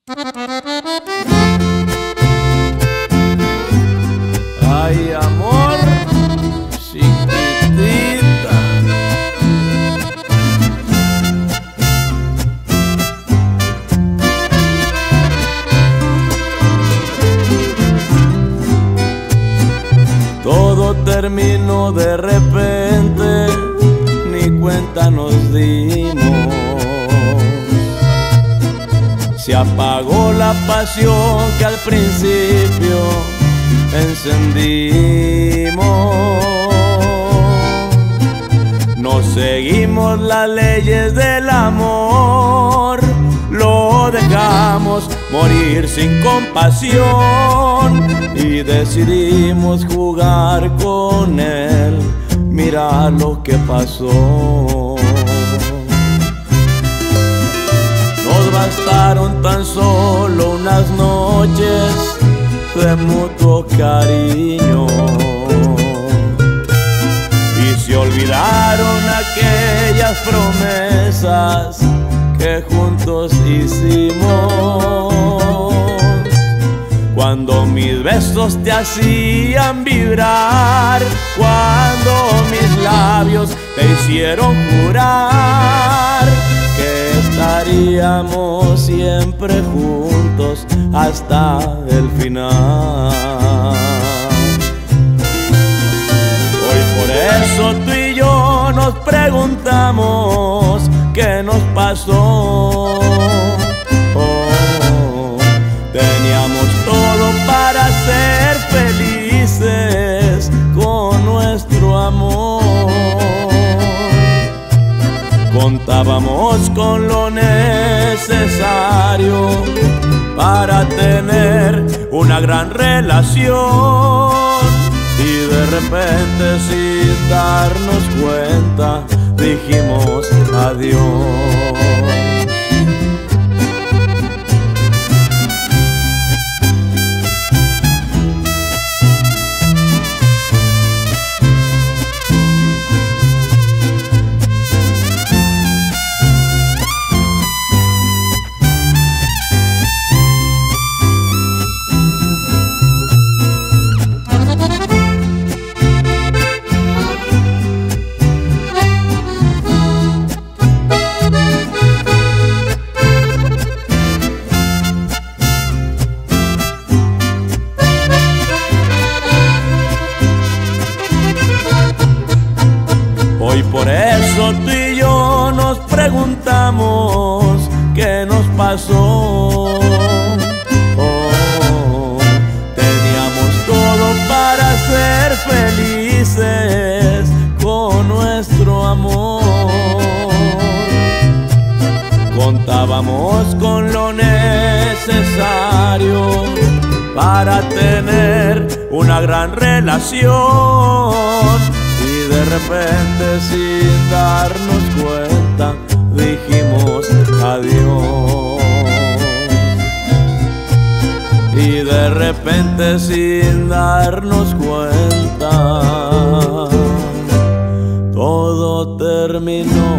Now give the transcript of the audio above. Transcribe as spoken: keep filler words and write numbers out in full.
Ay, amor, chiquitita. Todo terminó de repente, ni cuenta nos dimos. Se apagó la pasión que al principio encendimos. No seguimos las leyes del amor, lo dejamos morir sin compasión y decidimos jugar con él. Mira lo que pasó. Nos bastaron tan solo unas noches de mutuo cariño y se olvidaron aquellas promesas que juntos hicimos. Cuando mis besos te hacían vibrar, cuando mis labios te hicieron jurar que estaríamos siempre juntos hasta el final. Hoy por eso tú y yo nos preguntamos qué nos pasó. Oh, teníamos todo para ser felices con nuestro amor. Contábamos con lo necesario para tener una gran relación y de repente sin darnos cuenta dijimos adiós. Hoy por eso tú y yo nos preguntamos qué nos pasó. Oh, teníamos todo para ser felices con nuestro amor. Contábamos con lo necesario para tener una gran relación. Y de repente sin darnos cuenta dijimos adiós. Y de repente sin darnos cuenta todo terminó.